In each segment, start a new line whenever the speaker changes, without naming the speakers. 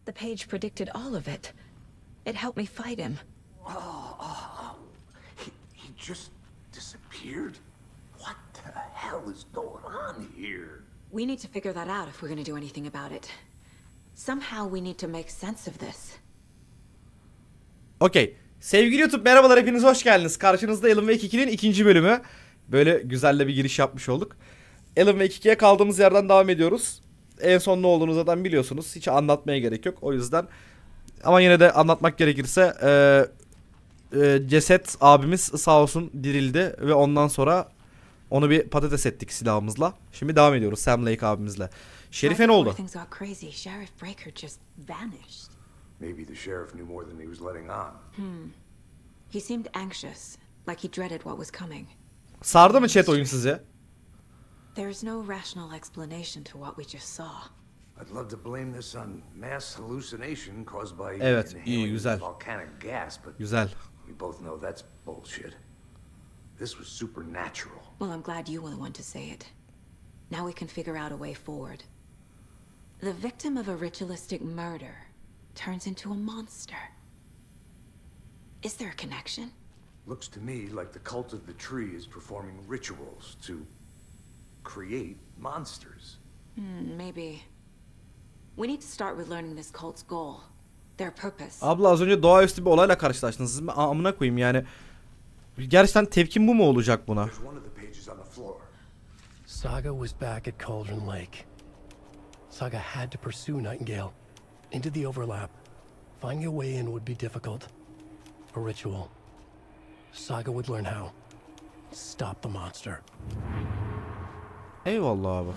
The page predicted all of it. It helped me fight him.
He just disappeared? What the hell is going on here?
We need to figure that out if we're gonna do anything about it. Somehow we need to make sense of this.
Okey. Sevgili YouTube merhabalar, hepiniz hoş geldiniz. Karşınızda Alan Wake 2'nin ikinci bölümü. Böyle güzel de bir giriş yapmış olduk. Alan Wake 2'ye kaldığımız yerden devam ediyoruz. En son ne olduğunu zaten biliyorsunuz. Hiç anlatmaya gerek yok. O yüzden ama yine de anlatmak gerekirse ceset abimiz sağ olsun dirildi ve ondan sonra onu bir patates ettik silahımızla. Şimdi devam ediyoruz Sam Lake abimizle. Şerife ne oldu?
Maybe the sheriff knew more than he was letting on.
He seemed anxious, like he dreaded what was coming.
Sardı mı chat oyun sizi?
There's no rational explanation to what we just saw.
I'd love to blame this on mass hallucination caused by
Evet, iyi, güzel.
volcanic gas, but
Güzel.
we both know that's bullshit. This was supernatural.
Well, I'm glad you were the one to say it. Now we can figure out a way forward. The victim of a ritualistic murder turns into a monster. Is there a connection?
Looks to me like the cult of the tree is performing rituals to create monsters.
Maybe. We need to start with learning this cult's goal. Their purpose.
Abla az önce doğaüstü bir olayla karşılaştınız. Siz amına koyayım yani. Gerçekten tepkim bu mu olacak buna?
Saga was back at Cauldron Lake. Saga had to pursue Nightingale into the overlap. Finding a way in would be difficult. A ritual. Saga would learn how. Stop the monster.
Eyvallah abi.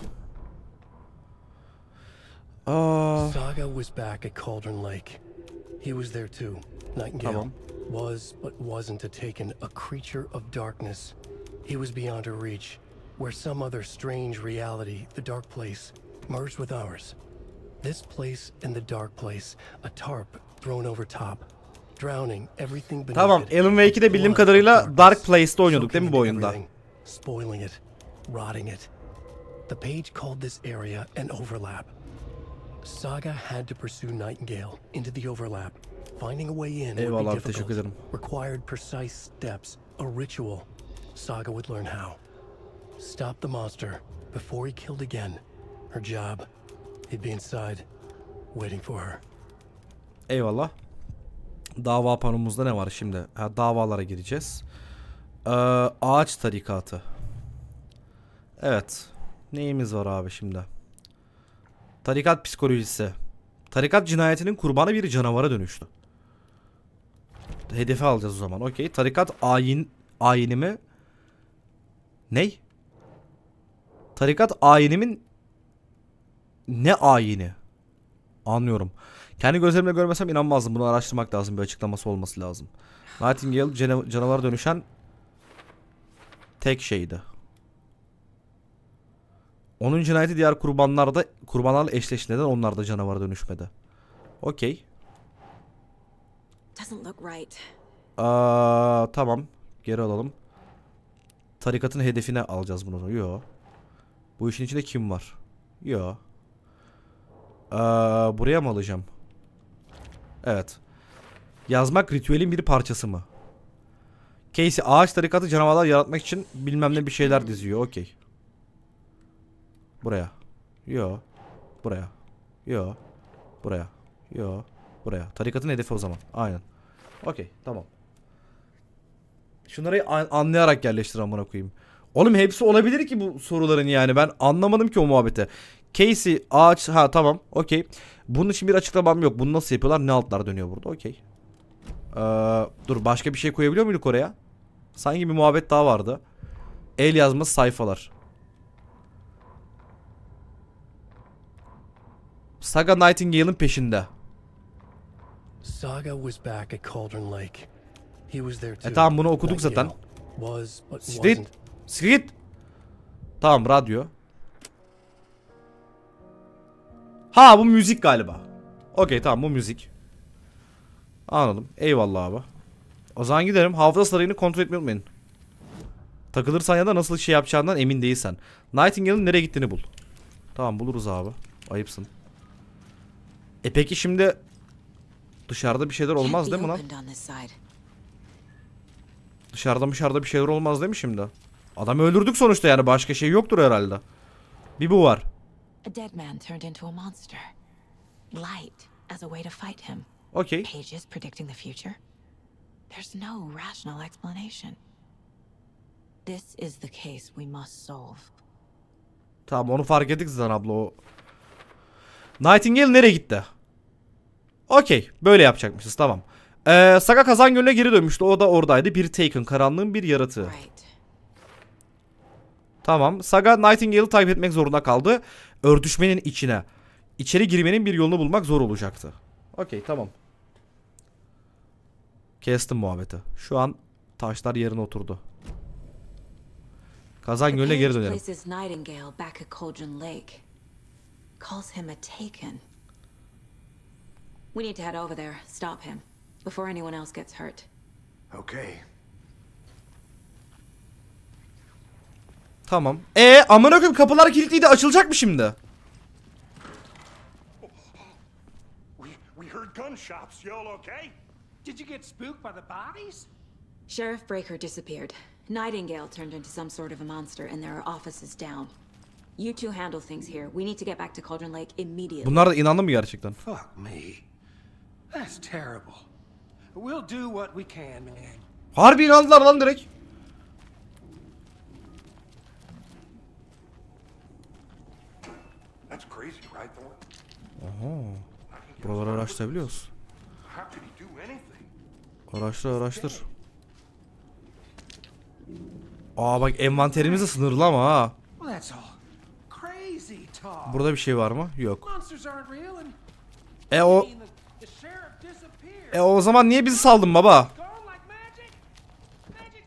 Saga was back at Cauldron Lake. He was there too. Nightingale
Tamam.
was, but wasn't a taken, a creature of darkness. He was beyond her reach, where some other strange reality, the dark place, merged with ours. This place and the dark place, a tarp thrown over top, drowning everything beneath
Tamam,
it.
Alan Wake'de bildiğim kadarıyla Dark Place'te oynuyorduk değil mi bu oyunda?
Spoiling it, rotting it. The page called this area an overlap. Saga had to pursue Nightingale into the overlap. Finding a way in would be difficult. Required precise steps, a ritual. Saga would learn how. Stop the monster before he killed again. Her job, he'd be inside, waiting for her.
Eyvallah. Dava panomuzda ne var şimdi? Ha, davalara gireceğiz. Ağaç tarikatı. Evet. Neyimiz var abi şimdi? Tarikat psikolojisi. Tarikat cinayetinin kurbanı bir canavara dönüştü. Hedefi alacağız o zaman. Okey. Tarikat ayini mi? Ney? Tarikat ayinimin ne ayini? Anlıyorum. Kendi gözlerimle görmesem inanmazdım. Bunu araştırmak lazım. Bir açıklaması olması lazım. Nightingale canavara dönüşen tek şeydi. Onun cinayeti diğer kurbanlarla eşleşti. Neden onlar da canavara dönüşmedi? Okey. Tamam. Geri alalım. Tarikatın hedefine alacağız bunu. Yo. Bu işin içinde kim var? Yo. Buraya mı alacağım? Evet. Yazmak ritüelin bir parçası mı? Casey ağaç tarikatı canavarlar yaratmak için bilmem ne bir şeyler diziyor. Okey. Buraya. Yo. Buraya. Yo. Buraya. Yo. Buraya. Tarikatın hedefi o zaman. Aynen. Okey. Tamam. Şunları anlayarak yerleştir amına koyayım. Oğlum hepsi olabilir ki bu soruların yani. Ben anlamadım ki o muhabbeti. Casey ağaç. Ha tamam. Okey. Bunun için bir açıklamam yok. Bunu nasıl yapıyorlar? Ne altlar dönüyor burada? Okey. Dur başka bir şey koyabiliyor muyduk oraya? Sanki bir muhabbet daha vardı. El yazması sayfalar. Saga Nightingale'ın peşinde.
Saga was back at Cauldron Lake. He was there too.
Tamam bunu okuduk zaten. Skit. Tamam radyo. Ha bu müzik galiba. Okey tamam bu müzik. Anladım. Eyvallah abi. O zaman gidelim. Hafıza sarayını kontrol etmeyi unutmayın. Takılırsan ya da nasıl şey yapacağından emin değilsen. Nightingale'ın nereye gittiğini bul. Tamam buluruz abi. Ayıpsın. Peki şimdi dışarıda bir şeyler olmaz değil mi lan? Dışarıda bir şeyler olmaz değil mi şimdi? Adamı öldürdük sonuçta, yani başka şey yoktur herhalde. Bir bu var.
A dead man turned into a monster. Light as a way to fight him.
Okay.
Pages predicting the future. There's no rational explanation. This is the case we must solve.
Tamam, onu fark ettik zaten abla o. Nightingale nereye gitti? Okey, böyle yapacakmışız, tamam. Saga Kazan Gölü'ne geri dönmüştü, o da oradaydı. Bir Taken, karanlığın bir yaratığı. Tamam, Saga Nightingale'ı takip etmek zorunda kaldı. Örtüşmenin içine. İçeri girmenin bir yolunu bulmak zor olacaktı. Okey, tamam. Kestim muhabbeti. Şu an taşlar yerine oturdu. Kazan Gölü'ne geri dönelim.
Nightingale back at Cauldron Lake. Calls him a Taken. We need to head over there, stop him before anyone else gets hurt.
Okay.
Tamam. Amına koyayım, kapılar kilitliydi, açılacak mı şimdi?
We heard gunshots. You all okay? Did you get spooked by the bodies?
Sheriff Breaker disappeared. Nightingale turned into some sort of a monster and there are offices down. You two handle things here. We need to get back to Cauldron Lake immediately.
Bunlar da inandı mı gerçekten?
Fuck me. That's terrible. We'll do what we can, man.
Harbi inandılar lan direkt.
That's crazy, right, Thorne?
Oho. Buraları araştırabiliyoruz.
How could he do anything?
Araştır. Aa bak, envanterimiz de sınırlı ama ha.
Well, that's all crazy talk.
Burada bir şey var mı? Yok.
Monsters aren't real and
O
the sheriff disappeared.
o zaman niye bizi saldın baba?
Gone like magic. Magic.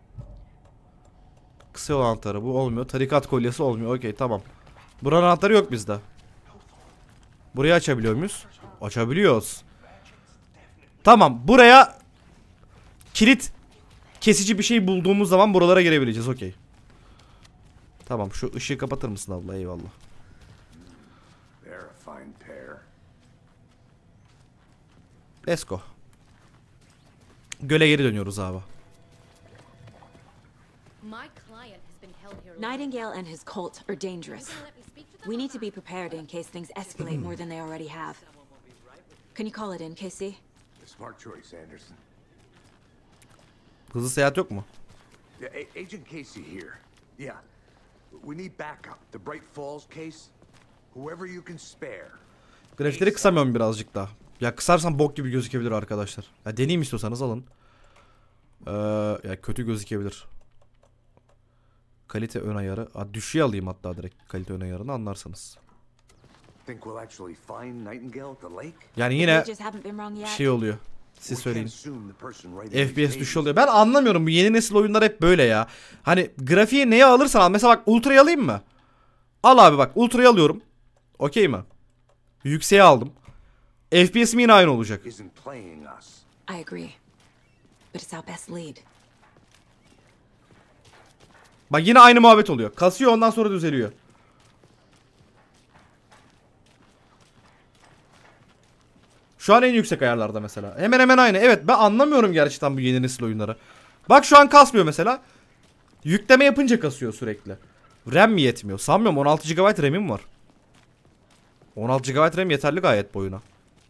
Kısa yol anahtarı bu olmuyor. Tarikat kolyesi olmuyor. Okey, tamam. Buranın anahtarı yok bizde. Burayı açabiliyor muyuz? Açabiliyoruz. Tamam, buraya kilit kesici bir şey bulduğumuz zaman buralara girebileceğiz. Okey. Tamam, şu ışığı kapatır mısın abla? Eyvallah. Let's go. Göle geri dönüyoruz abi.
Nightingale and his cult are dangerous. We need to be prepared in case things escalate more than they already have. Can you call it in, Casey?
Smart choice, Anderson.
Hızlı seyahat yok mu?
Yeah, Agent Casey here. Yeah. We need backup. The Bright Falls case. Whoever you can spare.
Grafikleri kısamıyorum birazcık daha. Ya kısarsam bok gibi gözükebilir arkadaşlar. Ya deneyim istiyorsanız alın. Ya kötü gözükebilir. Kalite ön ayarı. Düşüğe alayım hatta direkt kalite ön ayarını, anlarsanız. Yani yine şey oluyor. Siz söyleyin. FPS düşüyor oluyor. Ben anlamıyorum, bu yeni nesil oyunlar hep böyle ya. Hani grafiği neye alırsan al. Mesela bak, ultra'yı alayım mı? Al abi bak, ultra'yı alıyorum. Okey mi? Yükseğe aldım. FPS'im yine aynı olacak.
I agree. But it's our best lead.
Bak yine aynı muhabbet oluyor. Kasıyor, ondan sonra düzeliyor. Şu an en yüksek ayarlarda mesela. Hemen hemen aynı. Evet, ben anlamıyorum gerçekten bu yeni nesil oyunları. Bak şu an kasmıyor mesela. Yükleme yapınca kasıyor sürekli. RAM mi yetmiyor? Sanmıyorum, 16 GB RAM'im var. 16 GB RAM yeterli gayet bu oyuna.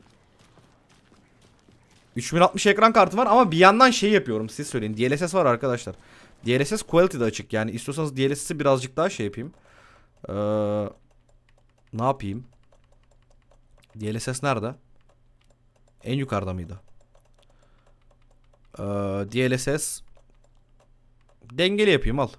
3060 ekran kartı var ama bir yandan şey yapıyorum, siz söyleyin. DLSS var arkadaşlar. DLSS quality de açık, yani istiyorsanız DLSS'i birazcık daha şey yapayım. Ne yapayım? DLSS nerede? En yukarıda mıydı? DLSS dengeli yapayım, al.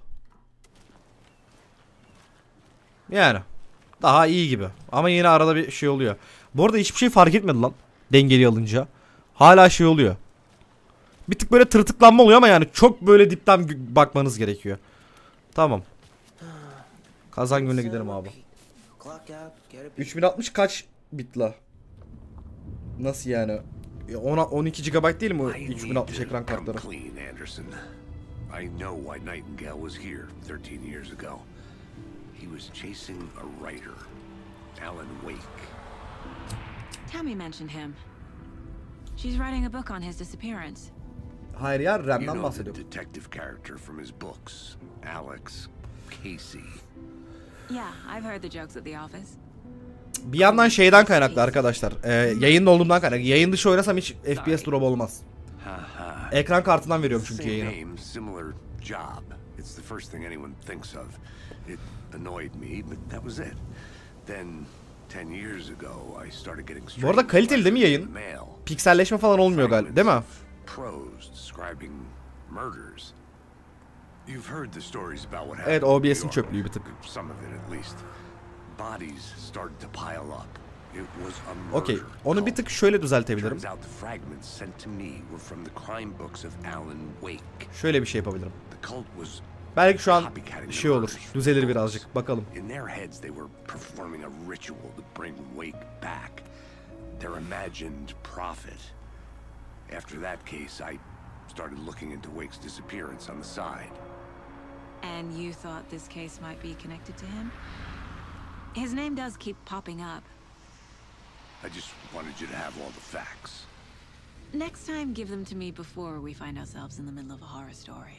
Yani daha iyi gibi. Ama yine arada bir şey oluyor. Bu arada hiçbir şey fark etmedi lan. Dengeli alınca. Hala şey oluyor. Bir tık böyle tırtıklanma oluyor ama yani çok böyle dipten bakmanız gerekiyor. Tamam. Kazan Gölü'ne gidelim abi. 3060 kaç bit la? Nasıl yani? 12 GB değil mi 3060 ekran kartları?
I know why Nightingale was here 13 years ago. He was chasing a writer, Alan Wake.
Tammy mentioned him. She's writing a book on his disappearance.
Hayır ya,
You
Rem'den
know the
bahsediyorum.
detective character from his books, Alex Casey.
Yeah, I've heard the jokes at the office.
Bir yandan şeyden kaynaklı arkadaşlar. Yayında olduğumdan kaynaklı. Yayın dışı oynasam hiç FPS drop olmaz. Ekran kartından veriyorum çünkü
Same
yayını.
name, similar job. It's the first thing anyone thinks of. It annoyed me, but that was it. Then 10 years ago, I started getting
Bu arada kaliteli değil mi yayın? Pikselleşme falan olmuyor galiba, değil mi?
Prose describing murders. You've heard the stories about what happened.
Evet, OBS'in çöplüğü bir tık.
Some of it at least. Bodies started to pile up. It was a murder.
Okey. Onu bir tık şöyle düzeltebilirim.
Turns out the fragments sent to me were from the crime books of Alan Wake.
Şöyle bir şey yapabilirim.
The cult was
Belki şu an şey olur. Düzelir birazcık. Bakalım.
in their heads they were performing a ritual to bring Wake back. Their imagined prophet. After that case, I started looking into Wake's disappearance on the side.
And you thought this case might be connected to him? His name does keep popping up.
I just wanted you to have all the facts.
Next time, give them to me before we find ourselves in the middle of a horror story.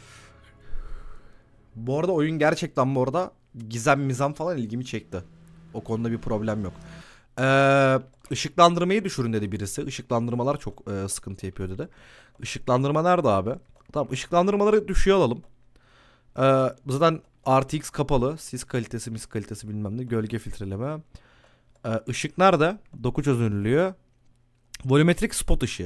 Bu arada oyun gerçekten bu arada gizem mizam falan ilgimi çekti. O konuda bir problem yok. Işıklandırmayı düşürün dedi birisi. Işıklandırmalar çok sıkıntı yapıyor dedi. Işıklandırma nerede abi? Tamam, ışıklandırmaları düşüyor alalım. Zaten RTX kapalı. Sis kalitesi, mis kalitesi bilmem ne. Gölge filtreleme. Işık nerede? Doku çözünürlüğü. Volumetrik spot ışığı.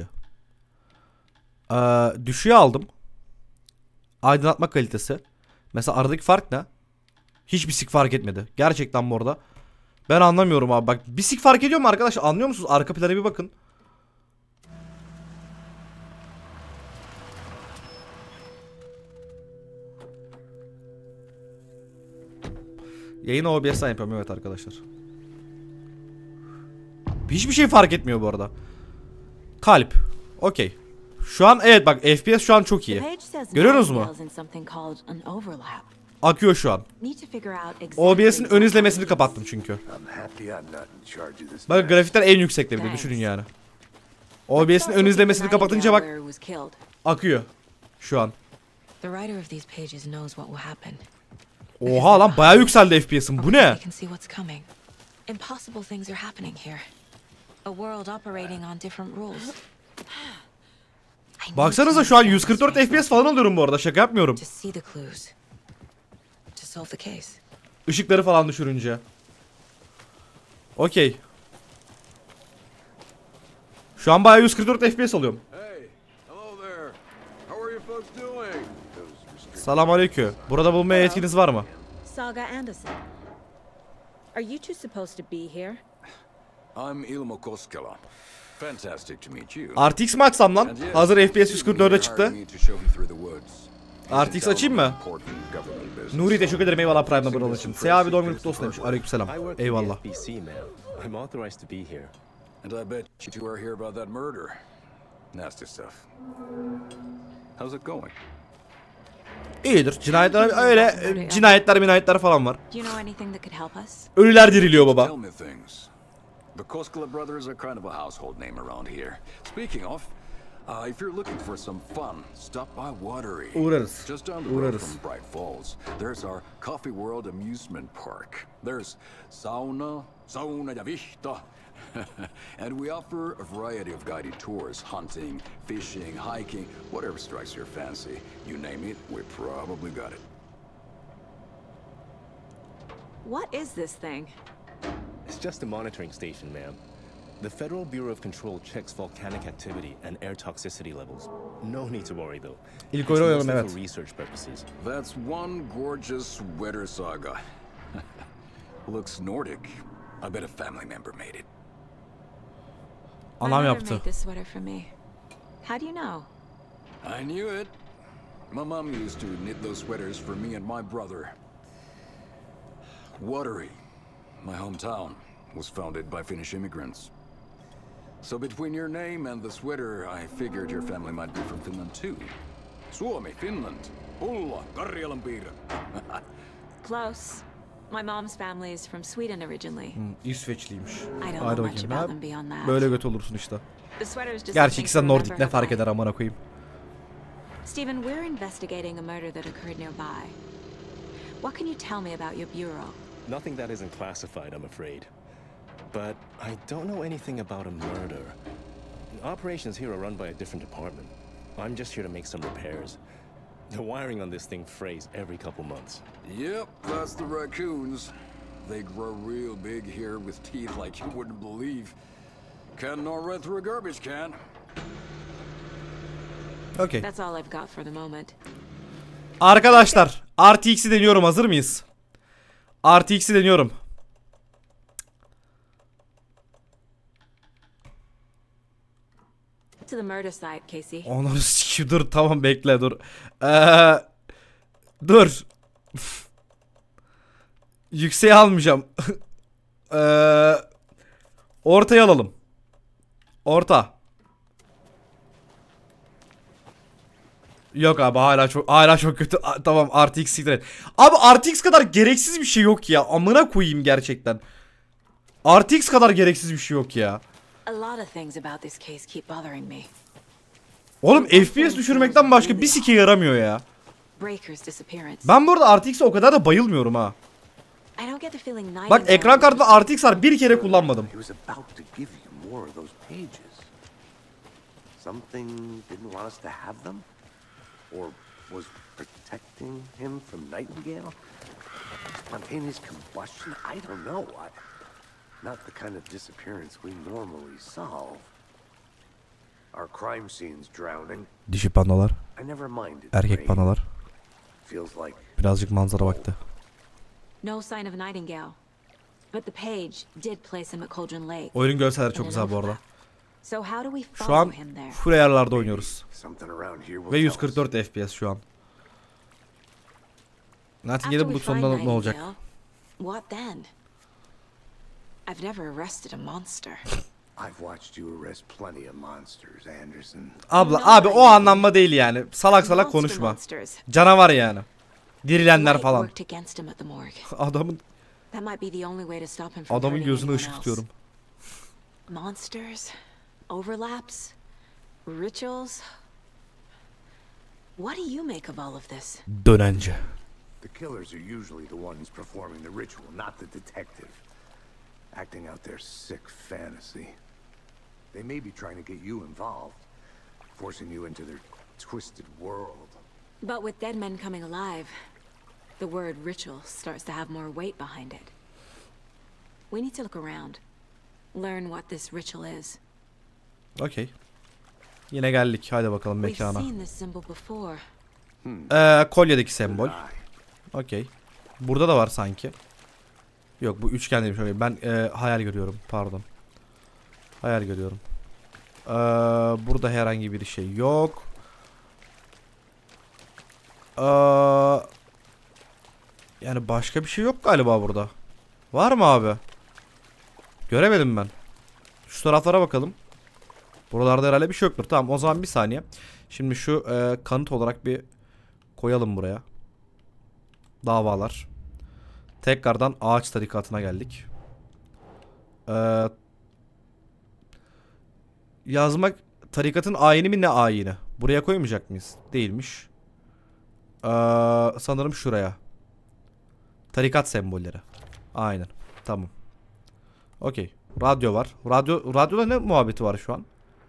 Düşüğe aldım. Aydınlatma kalitesi. Mesela aradaki fark ne? Hiçbir sik fark etmedi. Gerçekten bu arada. Ben anlamıyorum abi. Bak bir sik fark ediyor mu arkadaşlar? Anlıyor musunuz? Arka plana bir bakın. Yayını OBS'den yapıyorum evet arkadaşlar. Hiçbir şey fark etmiyor bu arada. Kalp. Okey. Şu an evet bak FPS şu an çok iyi. Görüyorsunuz mu? Akıyor şu an. OBS'in ön izlemesini kapattım çünkü. Bak grafikler en yüksekte bir de düşünün yani. OBS'in ön izlemesini kapatınca bak akıyor şu an. Oha lan bayağı yükseldi FPS'im. Bu ne? Baksanıza şu an 144 FPS falan alıyorum bu arada. Şaka yapmıyorum. Işıkları falan düşürünce. Okey. Şu an bayağı 144 FPS alıyorum. Selamünaleyküm. Burada bulmaya yetkiniz var mı?
Saga Anderson. Are you two supposed to be here?
I'm Ilmo Koskela. Fantastic to meet you.
RTX mi açsam lan? Hazır FPS 144'e çıktı. RTX açayım mı? Nuri teşekkür ederim eyvallah Prime'da buralı için. Seha abi doğum günü kutlu olsun demiş. Aleykümselam. Eyvallah.
And I bet you two are here about that murder. Nasty stuff. How's it going?
İyidir. Cinayetler öyle cinayetler falan var. Ölüler diriliyor baba.
Tell me things. The Koskela brothers are kind of a household name around here. Speaking of, if you're looking for some fun, stop by Watery.
Uğrarız.
Just down the road from Bright Falls. There's our Coffee World amusement park. There's sauna ja vihta. And we offer a variety of guided tours, hunting, fishing, hiking, whatever strikes your fancy. You name it, we probably got it.
What is this thing?
It's just a monitoring station, ma'am. The Federal Bureau of Control checks volcanic activity and air toxicity levels. No need to worry, though.
İlk oyunu oynayalım evet.
For research purposes. That's one gorgeous sweater, Saga. Looks Nordic. I bet a family member made it.
Anam yaptı.
How do you know?
I knew it. My mom used to knit those sweaters for me and my brother. Watery, my hometown, was founded by Finnish immigrants. So between your name and the sweater, I figured your family might be from Finland too. Suomi, Finland, Pulla, Karjalan piirre.
Close.
My mom's family is from Sweden originally.
İsveçliymiş.
I don't
Hadi
know much
bakayım.
about
Ha,
them beyond that.
böyle göt olursun işte.
The sweater's just
Gerçi
something
ikisi de
to
Nordik,
remember
ne fark
how I-
eder amına koyayım.
Stephen, we're investigating a murder that occurred nearby. What can you tell me about your bureau?
Nothing that isn't classified, I'm afraid. But I don't know anything about a murder. Operations here are run by a different department. I'm just here to make some repairs. The wiring on this thing frays every couple months.
Yep, that's the raccoons. They grow real big here with teeth like you wouldn't believe. Can nor run through a garbage can.
Okay.
That's all I've got for the moment.
Arkadaşlar RTX'i deniyorum, hazır mıyız? RTX'i deniyorum.
To the murder site, Casey.
Onları sikeyim, dur tamam bekle dur. Dur. Yükseğe almayacağım. Ortaya alalım. Orta. Yok abi, hala çok kötü. Tamam, RTX siktir et. Abi RTX kadar gereksiz bir şey yok ya. Amına koyayım gerçekten. RTX kadar gereksiz bir şey yok ya.
A lot of things about this case keep bothering me.
Oğlum FPS düşürmekten başka bir sike yaramıyor ya.
Breaker's disappearance.
Ben burada RTX'e o kadar da bayılmıyorum ha.
I don't get the feeling Nightingale
Bak ekran kartında RTX var, bir kere kullanmadım.
He was about to give you more of those pages. Something didn't want us to have them? Or was protecting him from Nightingale? Spontaneous combustion? I don't know. Not the kind of disappearance we normally solve. Our crime scenes drowning.
Dişi pandalar,
I never minded.
erkek pandalar.
Feels like
Birazcık manzara vakti.
No sign of Nightingale. But the page did place him at Cauldron Lake.
Oyunun görselleri çok güzel bu arada.
So how do we
Şu an
follow him there?
full ayarlarda oynuyoruz.
something around here will
Ve
tell us.
144 FPS şu an. Nightingale'i
After
bulduk,
we find
sonunda ne olacak?
Nightingale, what then? I've never arrested a monster.
I've watched you arrest plenty of monsters, Anderson.
Abla abi o anlamda değil yani. Salak salak
Monster
konuşma.
monsters.
Canavar yani. Dirilenler
Light
falan.
worked against him at the morgue.
Adamın
That might be the only way to stop him from
adamın
hurting
gözüne
anyone
ışık
else.
tutuyorum.
Monsters, overlaps, rituals. What do you make of all of this?
Dönence.
The killers are usually the ones performing the ritual, not the detective. Acting out their sick fantasy. They may be trying to get you involved, forcing you into their twisted world.
But with dead men coming alive, the word ritual starts to have more weight behind it. We need to look around. Learn what this ritual is.
Okey. Yine geldik. Haydi bakalım
We've
mekana.
seen this symbol before.
Kolyedeki sembol. Okey. Burada da var sanki. Yok, bu üçgen değilmiş. Okay. Ben hayal görüyorum. Pardon. Hayal görüyorum. Burada herhangi bir şey yok. Yani başka bir şey yok galiba burada. Var mı abi? Göremedim ben. Şu taraflara bakalım. Buralarda herhalde bir şey yoktur. Tamam, o zaman bir saniye. Şimdi şu kanıt olarak bir koyalım buraya. Davalar. Tekrardan ağaç tarikatına geldik. Yazmak tarikatın ayini mi, ne ayini? Buraya koymayacak mıyız? Değilmiş. Sanırım şuraya. Tarikat sembolleri. Aynen. Tamam. Okey. Radyo var. Radyoda ne muhabbeti var şu an?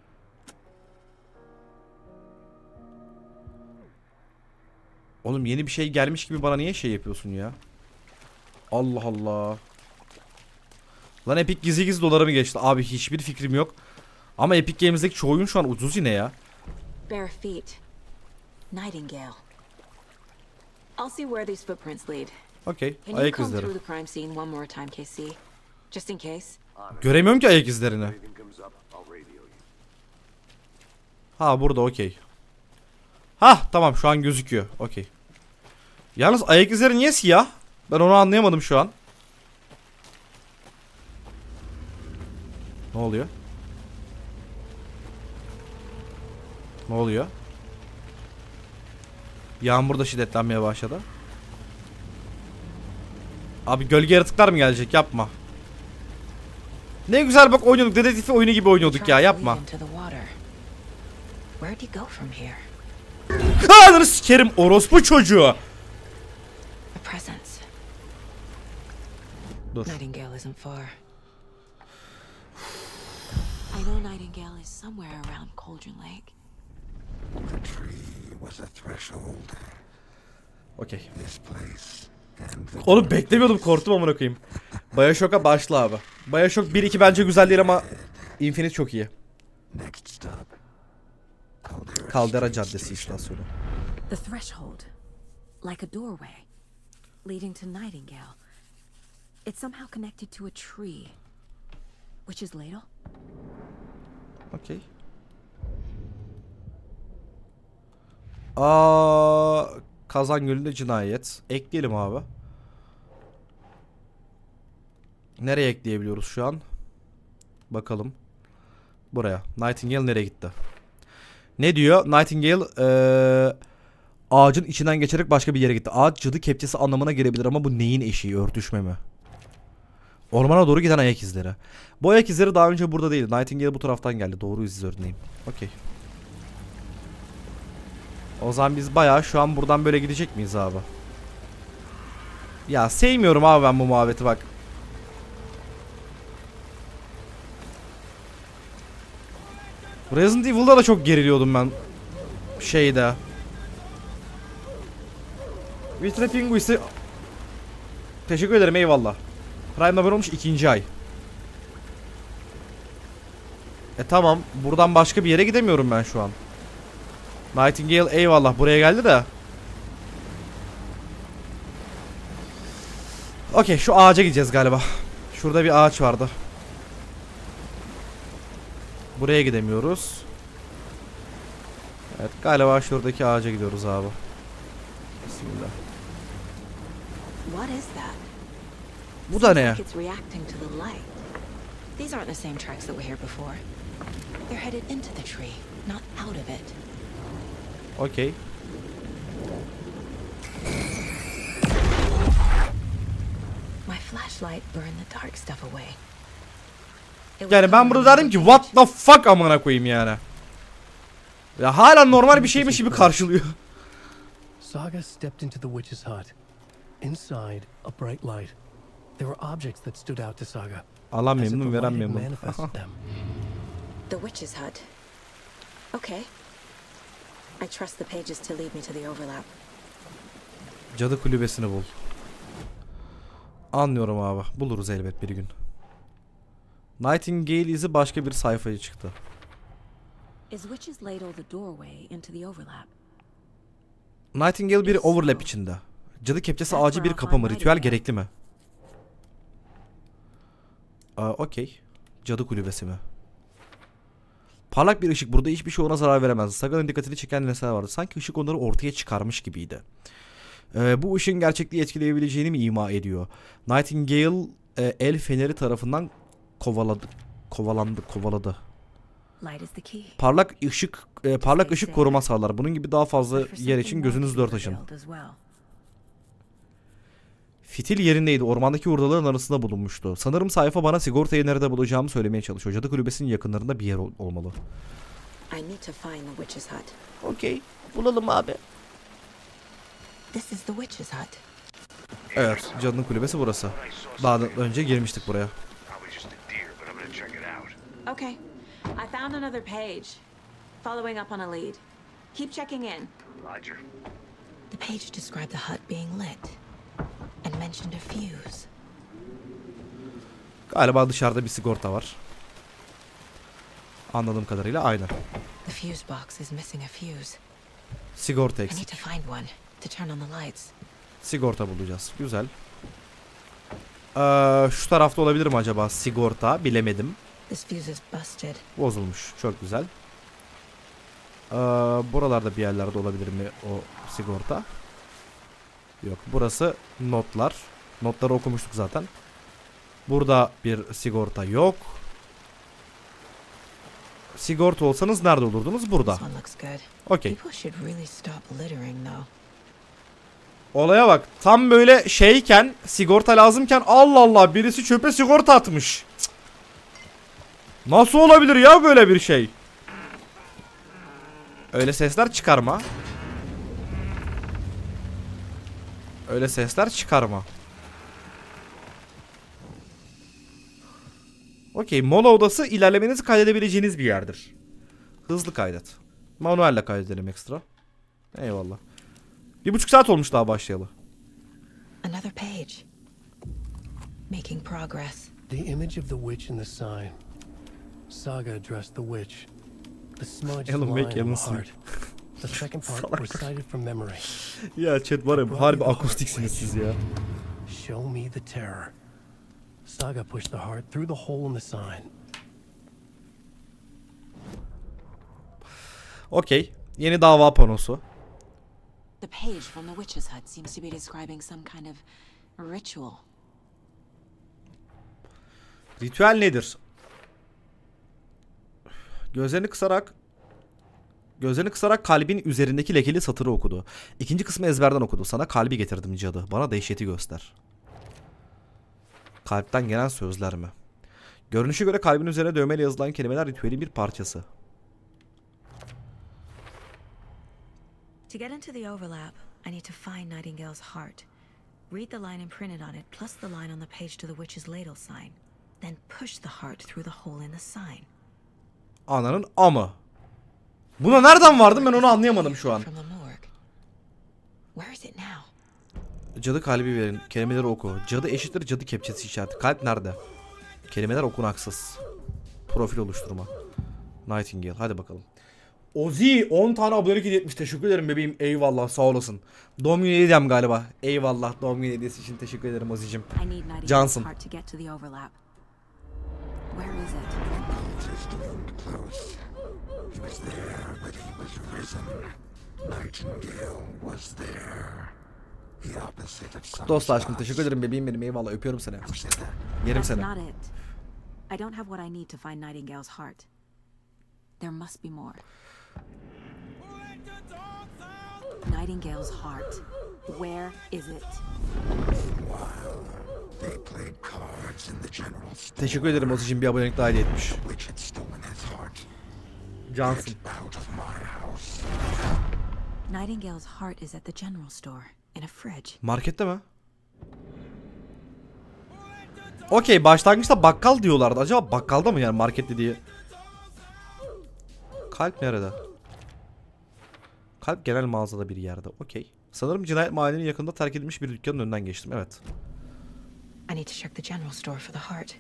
Oğlum yeni bir şey gelmiş gibi bana niye şey yapıyorsun ya? Allah Allah. Lan Epic gizli gizli dolara mı geçti? Abi hiçbir fikrim yok. Ama Epic Games'deki çoğu oyun şu an ucuz yine ya.
Bare feet. Nightingale. I'll see where these footprints lead.
Okey.
Can you
Ayak
comb
izleri.
through the crime scene one more time, KC? Just in case.
Göremiyorum ki ayak izlerini.
Anything comes up, I'll radio you.
Ha, burada okey. Ha tamam, şu an gözüküyor. Okey. Yalnız ayak izleri niye siyah? Ben onu anlayamadım şu an. Ne oluyor? Ne oluyor? Yağmur da şiddetlenmeye başladı. Abi gölge yaratıklar mı gelecek? Yapma. Ne güzel bak oynuyorduk. Dedektif oyunu gibi oynuyorduk ya. Yapma. Kanını sikerim orospu çocuğu. Dur.
Nightingale isn't far. I know Nightingale is somewhere around Cauldron Lake.
The tree was a threshold.
Okay.
This place.
Oğlum beklemiyordum, korktum amına koyayım. BioShock'a başla abi. BioShock 1-2 bence güzel değil ama Infinite çok iyi.
Next stop.
Caldera Caddesi istasyonu.
The threshold, like a doorway, leading to Nightingale. It's somehow connected to a tree. Witch's Ladle?
Okay. Kazan Gölü'nde cinayet. Ekleyelim abi. Nereye ekleyebiliyoruz şu an? Bakalım. Buraya. Nightingale nereye gitti? Ne diyor? Nightingale ağacın içinden geçerek başka bir yere gitti. Ağaç cadı kepçesi anlamına gelebilir ama bu neyin eşiği? Örtüşme mi? Ormana doğru giden ayak izleri. Bu ayak izleri daha önce burada değildi. Nightingale bu taraftan geldi. Doğru iz örneğim. Okey. O zaman biz bayağı şu an buradan böyle gidecek miyiz abi? Ya sevmiyorum abi ben bu muhabbeti bak. Resident Evil'da da çok geriliyordum ben. Şeyde. Vitre Pinguis'i teşekkür ederim, eyvallah. Prime'da abone olmuş 2. ay. Tamam. Buradan başka bir yere gidemiyorum ben şu an. Nightingale eyvallah buraya geldi de. Okey, şu ağaca gideceğiz galiba. Şurada bir ağaç vardı. Buraya gidemiyoruz. Evet galiba şuradaki ağaca gidiyoruz abi. Bismillah. Bu da ne?
These aren't the same tracks that were here before. They're headed into the tree, not out of it.
Okay.
My flashlight burned the dark stuff away.
Yani ben burada derdim ki what the fuck amına koyayım yani. Ya hala normal bir şeymiş gibi karşılıyor.
Saga stepped into the witch's hut. Inside, a bright light. There were objects that stood out to Saga.
Allah memnun, veren memnun.
The witch's hut. Okay. I trust the pages to lead me to the overlap.
Cadı kulübesini bul. Anlıyorum abi. Buluruz elbet bir gün. Nightingale izi başka bir sayfaya çıktı.
Is Witch's Ladle the doorway into the overlap?
Nightingale bir overlap içinde. Cadı kepçesi ağacı bir kapı mı? Ritüel gerekli mi? Okey. Cadı kulübesi mi? Parlak bir ışık, burada hiçbir şey ona zarar veremez. Saga'nın dikkatini çeken nesneler vardı. Sanki ışık onları ortaya çıkarmış gibiydi. Bu ışığın gerçekliği etkileyebileceğini mi ima ediyor? Nightingale el feneri tarafından kovaladı. Parlak ışık koruma sağlar. Bunun gibi daha fazla yer için gözünüz dört açın. Fitil yerindeydi. Ormandaki hurdaların arasında bulunmuştu. Sanırım sayfa bana sigortayı nerede bulacağımı söylemeye çalışıyor. Cadı kulübesinin yakınlarında bir yer olmalı. Okey. Bulalım abi. Evet. Cadının kulübesi burası. Daha önce girmiştik buraya.
Okay. I found another page. Following up on a lead. Keep checking in.
Roger.
The page described the hut being lit. And mentioned a fuse.
Galiba dışarıda bir sigorta var. Anladığım kadarıyla aynen.
The fuse box is missing a fuse.
Sigorta
I need
eksik.
to find one to turn on the lights.
Sigorta bulacağız. Güzel. Şu tarafta olabilir mi acaba sigorta? Bilemedim.
This fuse is busted.
Bozulmuş. Çok güzel. Buralarda bir yerlerde olabilir mi o sigorta? Yok. Burası notlar. Notları okumuştuk zaten. Burada bir sigorta yok. Sigorta olsanız nerede olurdunuz? Burada. Okey. Olaya bak. Tam böyle şeyken, sigorta lazımken Allah Allah birisi çöpe sigorta atmış. Cık. Nasıl olabilir ya böyle bir şey? Öyle sesler çıkarma. Öyle sesler çıkarma. Okey, mola odası ilerlemenizi kaydedebileceğiniz bir yerdir. Hızlı kaydet. Manuelle kaydedelim ekstra. Eyvallah. 1,5 saat olmuş daha başlayalı.
Another page. Making progress.
The image of the witch in the sign. Saga addressed the witch. The smudged
Alan
line
Wake,
on
Alan
the heart. The second part recited from memory.
Ya chat var ya, harbi akustiksiniz siz ya.
Show me the terror. Saga pushed the heart through the hole in the sign.
Okey. Yeni dava panosu.
The page from the witch's hut seems to be describing some kind of ritual.
Ritüel nedir? Gözlerini kısarak kalbin üzerindeki lekeli satırı okudu. İkinci kısmı ezberden okudu. Sana kalbi getirdim cadı. Bana dehşeti göster. Kalpten gelen sözler mi? Görünüşe göre kalbin üzerine dövmeyle yazılan kelimeler ritüelin bir parçası.
To get into the overlap, I need to find Nightingale's heart. Read the line imprinted on it, plus the line on the page to the witch's ladle sign. Then push the heart through the hole in the sign.
Ananın amı. Buna nereden vardım ben onu anlayamadım şu an.
Where is it now?
Cadı kalbi verin. Kelimeleri oku. Cadı eşittir cadı kepçesi işareti. Kalp nerede? Kelimeler okunaksız. Profil oluşturma. Nightingale. Hadi bakalım. Ozi 10 tane abonelik hediye etmiş. Teşekkür ederim bebeğim. Eyvallah, sağ olasın. Doğum günü hediyem galiba. Eyvallah, doğum günü hediyesi için teşekkür ederim Ozi'cim. Johnson.
Where is it?
He was there, but he was risen. Nightingale was there. The opposite of
Dost aşkım, teşekkür ederim bebeğim benim. Eyvallah, öpüyorum seni. Yerim seni.
That's not it. I don't have what I need to find Nightingale's heart.
There must be more. Nightingale's heart. Where is it?
They played cards in the general store.
Teşekkür ederim Ozi'cim, bir abonelik daha hediye etmiş.
Which had stolen his heart.
Johnson.
Out of my house.
Nightingale's heart is at the general store in a fridge.
Markette mi? Okey, başlangıçta bakkal diyorlardı. Acaba bakkalda mı yani, markette diye? Kalp nerede? Kalp genel mağazada bir yerde. Okey. Sanırım cinayet mahallinin yakında terk edilmiş bir dükkanın önünden geçtim. Evet.
I need to check the general store for the heart.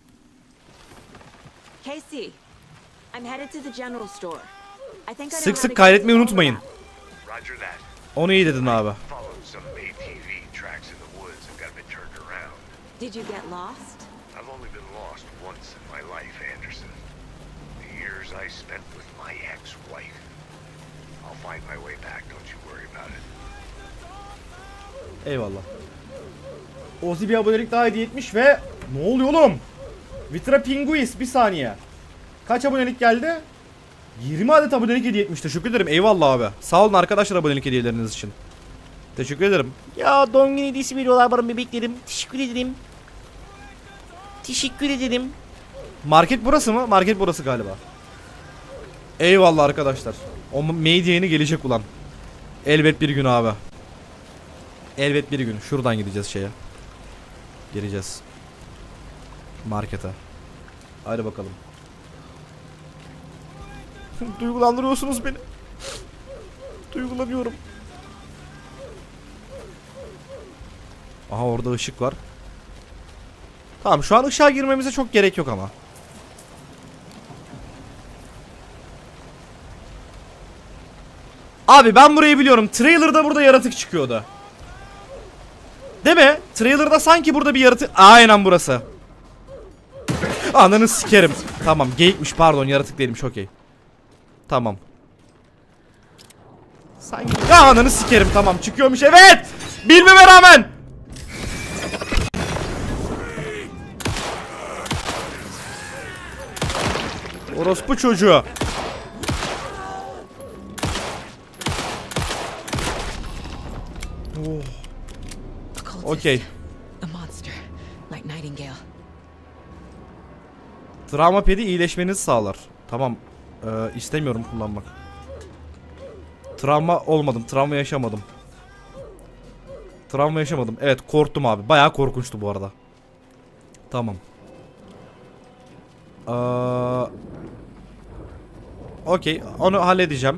Casey, I'm headed to the general store. I think I know
Sık
how
sık
to
kaydetmeyi
get to the
unutmayın.
overlap.
Roger that.
Onu iyi dedin abi.
Followed some ATV tracks in the woods and got a bit turned around.
Did you get lost?
I've only been lost once in my life, Anderson. The years I spent with my ex-wife. I'll find my way back, don't you worry about it.
Eyvallah. Ozi bir abonelik daha hediye etmiş ve ne oluyor oğlum? Vitra Pinguis, bir saniye. Kaç abonelik geldi? 20 adet abonelik hediye etmiş. Teşekkür ederim. Eyvallah abi. Sağ olun arkadaşlar abonelik hediyeleriniz için. Teşekkür ederim. Ya doğum günü hediyesi veriyorlar bana bebeklerim. Teşekkür ederim. Teşekkür ederim. Market burası mı? Market burası galiba. Eyvallah arkadaşlar. O medyayını gelecek ulan. Elbet bir gün abi. Elbet bir gün. Şuradan gideceğiz şeye. Gireceğiz. Markete. Hadi bakalım. Duygulandırıyorsunuz beni. Duygulanıyorum. Aha, orada ışık var. Tamam, şu an ışığa girmemize çok gerek yok ama. Abi ben burayı biliyorum. Trailer'da burada yaratık çıkıyordu. Değil mi? Trailer'da sanki burada bir yaratık... Aynen burası. Ananı sikerim. Tamam, geyikmiş, pardon, yaratık değilmiş, okey. Tamam. Sanki... Ananı sikerim, tamam, çıkıyormuş, evet! Bilmeme rağmen! Orospu çocuğu. Oh. Okey.
A monster, like Nightingale.
Travma pedi iyileşmenizi sağlar. Tamam. İstemiyorum kullanmak. Travma olmadım. Travma yaşamadım. Travma yaşamadım. Evet, korktum abi. Bayağı korkunçtu bu arada. Tamam. Okey. Onu halledeceğim.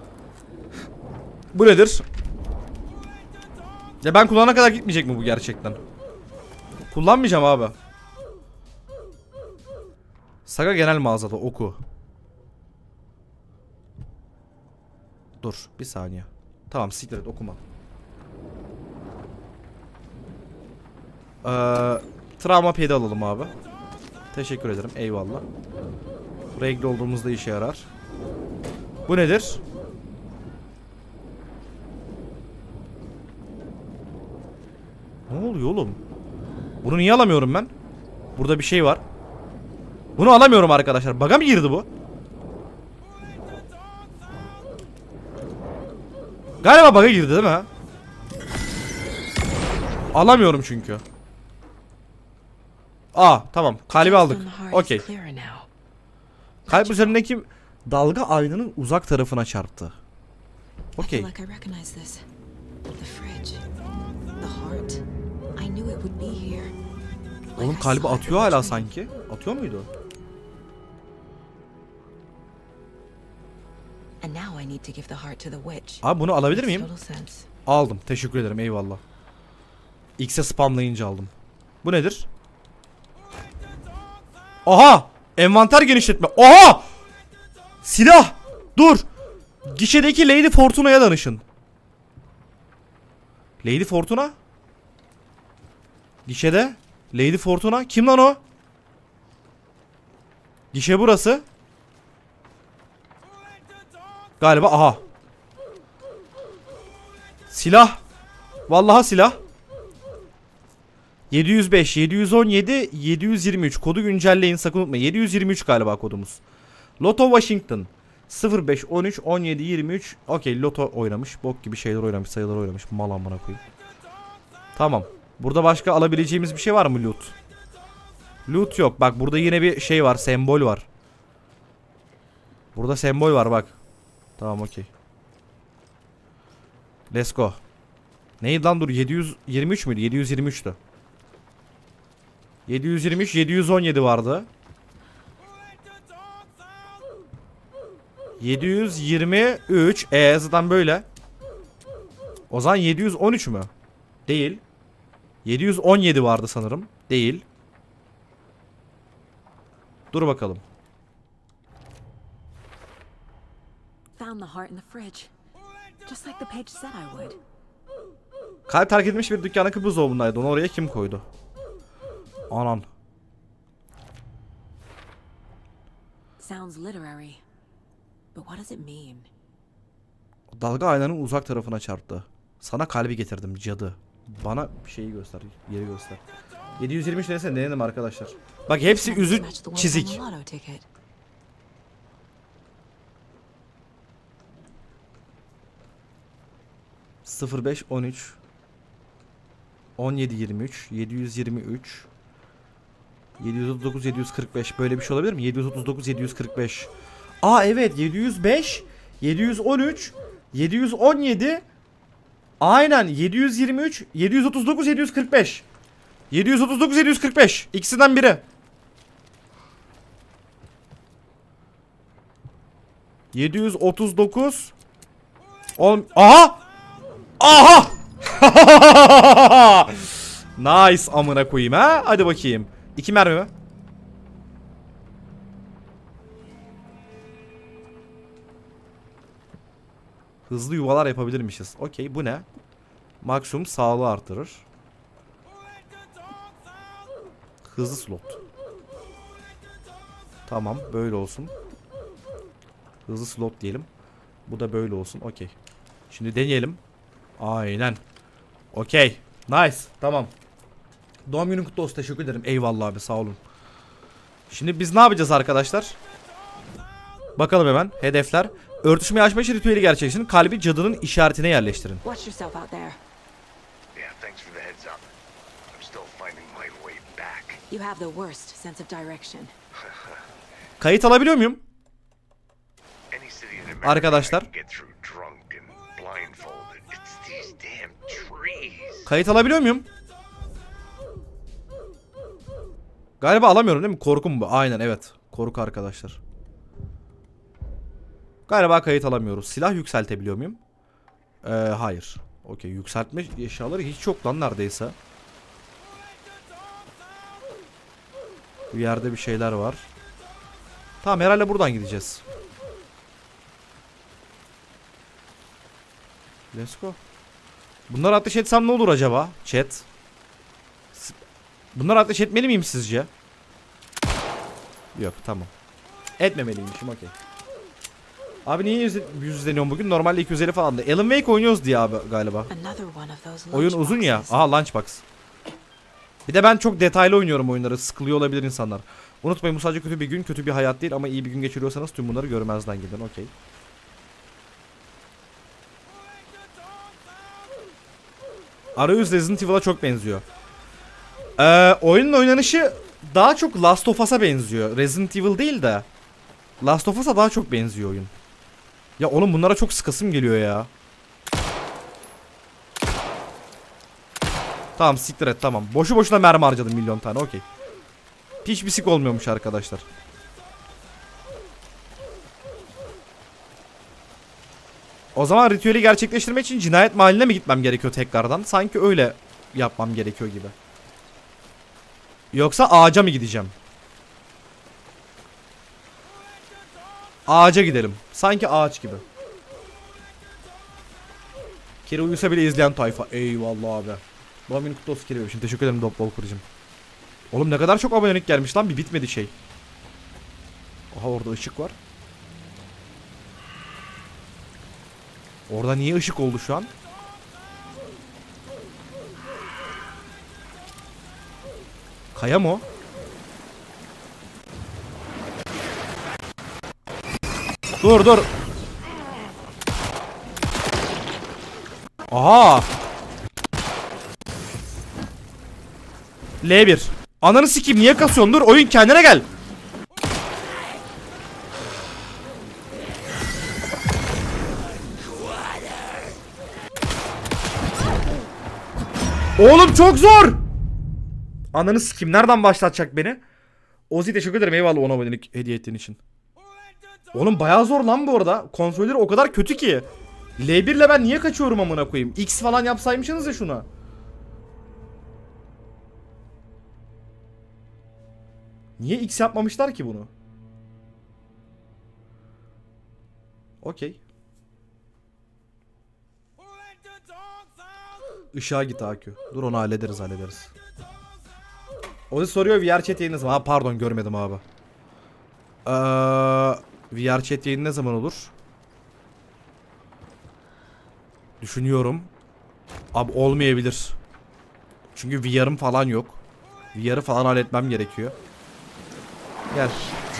Bu nedir? Ya ben kullanana kadar gitmeyecek mi bu gerçekten? Kullanmayacağım abi. Saga genel mağazada oku. Dur bir saniye. Tamam, siktir et, okuma. Travma pedi alalım abi. Teşekkür ederim, eyvallah. Regle olduğumuzda işe yarar. Bu nedir? Ne oluyor oğlum? Bunu niye alamıyorum ben? Burada bir şey var. Bunu alamıyorum arkadaşlar. Bug'a mı girdi bu? Galiba bug'a girdi değil mi? Alamıyorum çünkü. Tamam. Kalbi aldık. Okey. Kalp üzerindeki dalga aynanın uzak tarafına çarptı. Okey. Oğlum kalbi atıyor hala sanki. Atıyor muydu? Abi bunu alabilir miyim? Aldım. Teşekkür ederim. Eyvallah. X'e spamlayınca aldım. Bu nedir? Aha! Envanter genişletme. Aha! Silah! Dur! Gişedeki Lady Fortuna'ya danışın. Lady Fortuna? Gişede Lady Fortuna. Kim lan o? Gişe burası. Galiba aha. Silah. Vallahi silah. 705, 717, 723. Kodu güncelleyin, sakın unutmayın. 723 galiba kodumuz. Lotto Washington 05, 13, 17, 23. Okey, Lotto oynamış. Bok gibi şeyler oynamış, sayılar oynamış. Mal amına koyayım. Tamam. Burada başka alabileceğimiz bir şey var mı loot? Loot yok. Bak burada yine bir şey var, sembol var. Burada sembol var bak. Tamam, okey. Let's go. Neydi lan, dur, 723 müydü? 723'tü. 723, 717 vardı. 723. Zaten böyle. O zaman 713 mü? Değil. 717 vardı sanırım. Değil. Dur bakalım. Kalp terk edilmiş bir dükkandaki buzdolabındaydı. Onu oraya kim koydu? Anan. Dalga aynanın uzak tarafına çarptı. Sana kalbi getirdim cadı. Bana şeyi göster, yeri göster. 723 neyse denedim arkadaşlar. Bak hepsi üzü çizik. Sıfır 5 13 17 23 723 739 745 böyle bir şey olabilir mi? 739 745. Evet, 705 713 717. Aynen, 723 739 745. 739 745. İkisinden biri. 739 Aha! Nice amına koyayım ha. Hadi bakayım. 2 mermi mi? Hızlı yuvalar yapabilirmişiz. Okey, bu ne? Maksimum sağlığı artırır. Hızlı slot. Tamam, böyle olsun. Hızlı slot diyelim. Bu da böyle olsun. Okey. Şimdi deneyelim. Aynen. Okey. Nice. Tamam. Doğum günün kutlu olsun. Teşekkür ederim. Eyvallah abi, sağ olun. Şimdi biz ne yapacağız arkadaşlar? Bakalım hemen. Hedefler. Örtüşmeyi açma için ritüeli gerçekleştirin. Kalbi cadının işaretine yerleştirin.
You have the worst sense of direction.
Kayıt alabiliyor muyum? Arkadaşlar. Kayıt alabiliyor muyum? Galiba alamıyorum değil mi? Korku mu bu? Aynen evet. Korku arkadaşlar. Galiba kayıt alamıyoruz. Silah yükseltebiliyor muyum? Hayır. Okey. Yükseltme eşyaları hiç yok lan neredeyse. Bir yerde bir şeyler var. Tamam herhalde buradan gideceğiz. Let's go. Bunları ateş etsem ne olur acaba? Chat. Bunları ateş etmeli miyim sizce? Yok tamam. Etmemeliymişim okey. Abi niye yüzleniyorum bugün? Normalde 250 falandı. Alan Wake oynuyoruz diye abi galiba. Oyun uzun ya. Aha Lunchbox. Bir de ben çok detaylı oynuyorum oyunları. Sıkılıyor olabilir insanlar. Unutmayın bu sadece kötü bir gün, kötü bir hayat değil ama iyi bir gün geçiriyorsanız tüm bunları görmezden gidin. Okey. Arayüz Resident Evil'a çok benziyor. Oyunun oynanışı daha çok Last of Us'a benziyor. Resident Evil değil de Last of Us'a daha çok benziyor oyun. Ya oğlum bunlara çok sıkasım geliyor ya. Tamam siktir et tamam. Boşu boşuna mermi harcadım milyon tane okey. Hiç bisik olmuyormuş arkadaşlar. O zaman ritüeli gerçekleştirmek için cinayet mahalline mi gitmem gerekiyor tekrardan? Sanki öyle yapmam gerekiyor gibi. Yoksa ağaca mı gideceğim? Ağaca gidelim. Sanki ağaç gibi. Kere uyusa bile izleyen tayfa. Eyvallah abi. Doğum günü kutlu olsun Kere için. Teşekkür ederim Doppol kurucum. Oğlum ne kadar çok abonelik gelmiş lan. Bir bitmedi şey. Aha orada ışık var. Orada niye ışık oldu şu an? Kaya mı o? Dur dur. Aha. L1. Ananı sikeyim niye kasıyorsun? Dur oyun kendine gel. Oğlum çok zor. Ananı sikeyim nereden başlatacak beni? Ozi teşekkür ederim eyvallah ona abonelik hediye ettiğin için. Oğlum bayağı zor lan bu arada. Kontrolleri o kadar kötü ki. L1 ile ben niye kaçıyorum amına koyayım? X falan yapsaymışsınız ya şuna. Niye X yapmamışlar ki bunu? Okey. Işığa git AQ. Dur onu hallederiz. O da soruyor VR chat yayını ne zaman? Ha pardon görmedim abi. VR chat yayını ne zaman olur? Düşünüyorum. Abi olmayabilir. Çünkü VR'ım falan yok. VR'ı falan halletmem gerekiyor. Gel.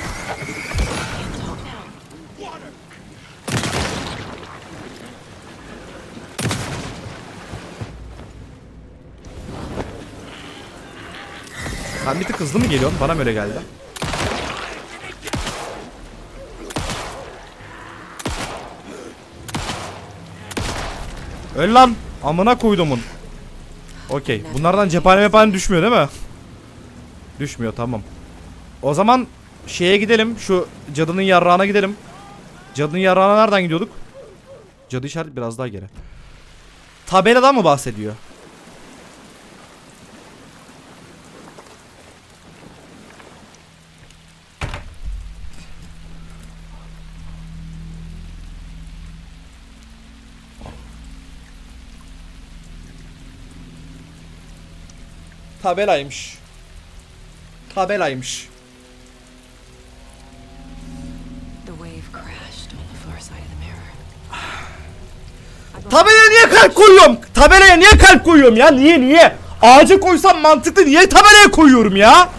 Sen bir tık hızlı mı geliyorsun? Bana öyle geldi. Öl lan. Amına koydumun. Okey. Bunlardan cephane düşmüyor değil mi? Düşmüyor tamam. O zaman şeye gidelim. Şu cadının yarrağına gidelim. Cadının yarrağına nereden gidiyorduk? Cadı işareti biraz daha geri. Tabeladan mı bahsediyor? Tabelaymış. Tabelaymış. Tabelaya niye kalp koyuyorum? Tabelaya niye kalp koyuyorum ya? Niye? Ağaca koysam mantıklı. Niye tabelaya koyuyorum ya?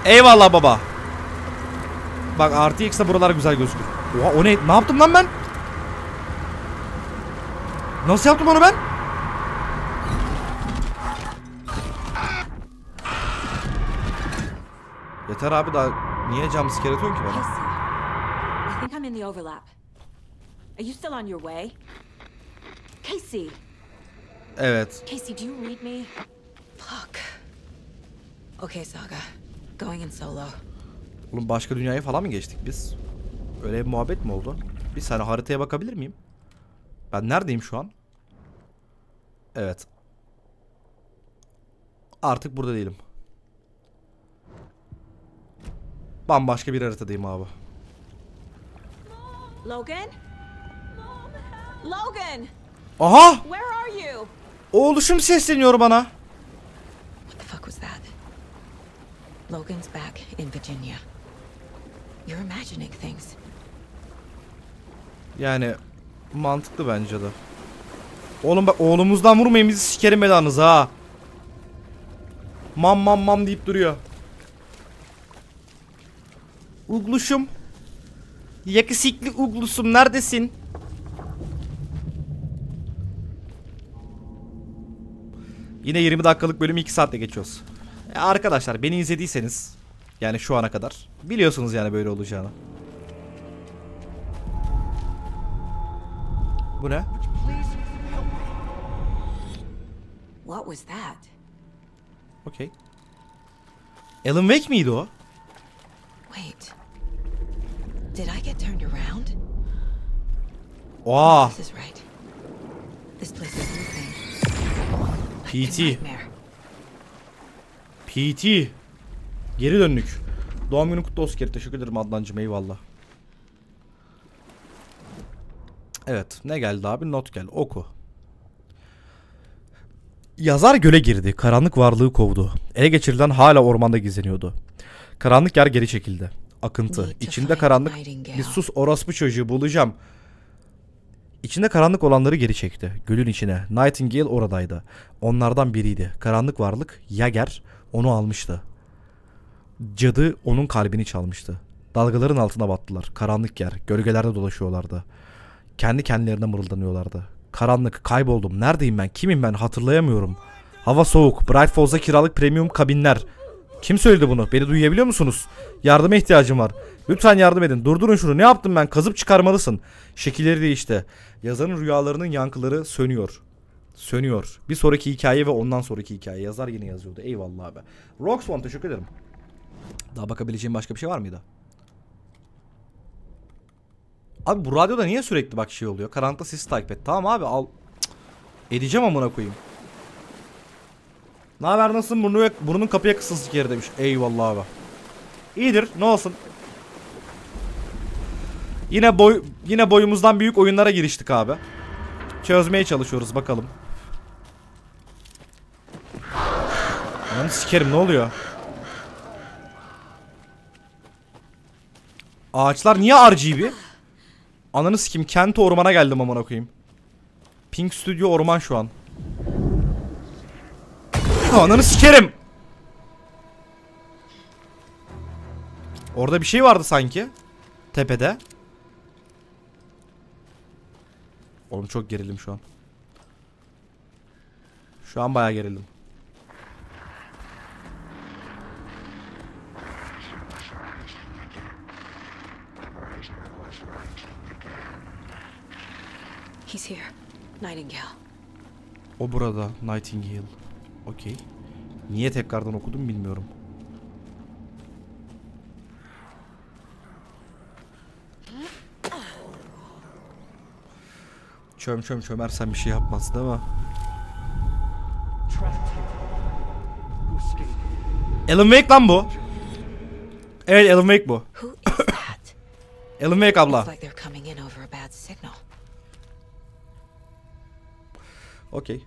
Eyvallah baba. Bak RTX'de buralar güzel gözükür. Oha o ne? Ne yaptım lan ben? Nasıl yaptım onu ben? Yeter abi daha niye jumpscare atıyorsun ki bana?
Casey, I think I'm in the overlap. Are you still on your way? Casey.
Evet.
Casey, do you read me? Fuck. Okay, Saga. Going in solo.
Oğlum başka dünyaya falan mı geçtik biz? Öyle bir muhabbet mi oldu? Bir saniye haritaya bakabilir miyim? Ben neredeyim şu an? Evet. Artık burada değilim. Bambaşka bir haritadayım abi.
Logan? Logan!
Aha!
Where are you?
Oğluşum sesleniyor bana.
What the fuck was that? Logan's back in Virginia. You're imagining things.
Yani mantıklı bence de. Oğlum bak oğlumuzdan vurmayın bizi sikerim belanız ha. Mam mam mam deyip duruyor. Ugluşum. Yakışıklı uglusum neredesin? Yine 20 dakikalık bölümü 2 saatte geçiyoruz. Arkadaşlar beni izlediyseniz yani şu ana kadar biliyorsunuz yani böyle olacağını. Bu ne?
What was that?
Okay. Alan Wake miydi o?
Wait. Did I get turned around?
Oha.
This is right. This place is moving.
PT.
Nightmare.
PT. Geri döndük. Doğum günü kutlu olsun. Teşekkür ederim Adnancığım, eyvallah. Evet, ne geldi abi? Not gel. Oku. Yazar göle girdi. Karanlık varlığı kovdu. Ele geçirilen hala ormanda gizleniyordu. Karanlık yer geri çekildi. Akıntı. İçinde karanlık. Bir sus orospu çocuğu, bulacağım. İçinde karanlık olanları geri çekti. Gölün içine. Nightingale oradaydı. Onlardan biriydi. Karanlık varlık Yager onu almıştı. Cadı onun kalbini çalmıştı. Dalgaların altına battılar. Karanlık yer. Gölgelerde dolaşıyorlardı. Kendi kendilerine mırıldanıyorlardı. Karanlık, kayboldum. Neredeyim ben? Kimim ben? Hatırlayamıyorum. Hava soğuk. Bright Falls'a kiralık premium kabinler. Kim söyledi bunu? Beni duyabiliyor musunuz? Yardıma ihtiyacım var. Lütfen yardım edin. Durdurun şunu. Ne yaptım ben? Kazıp çıkarmalısın. Şekilleri değişti. Yazarın rüyalarının yankıları sönüyor. Sönüyor. Bir sonraki hikaye ve ondan sonraki hikaye. Yazar yine yazıyordu. Eyvallah abi. Roxone teşekkür ederim. Daha bakabileceğim başka bir şey var mıydı? Abi bu radyoda niye sürekli bak şey oluyor? Karanlıkta sesi takip et. Tamam abi al. Edeceğim amına koyayım. Ne haber, nasılsın? Burnun kapıya kısılsın yeri demiş. Eyvallah abi. İyidir, ne olsun. Yine boyumuzdan büyük oyunlara giriştik abi. Çözmeye çalışıyoruz bakalım. Lan sikerim, ne oluyor? Ağaçlar niye RGB? Ananı sikeyim, kent ormana geldim amına koyayım. Pink Studio orman şu an. Ananı sikerim. Orada bir şey vardı sanki. Tepede. Oğlum çok gerildim şu an. Şu an bayağı gerildim.
He's here. Nightingale.
O burada. Nightingale. Okey. Niye tekrardan okudum bilmiyorum. Çömersen bir şey yapmaz değil mi? Alan Wake lan bu. Evet, Alan Wake bu. Alan Wake abla. Okey.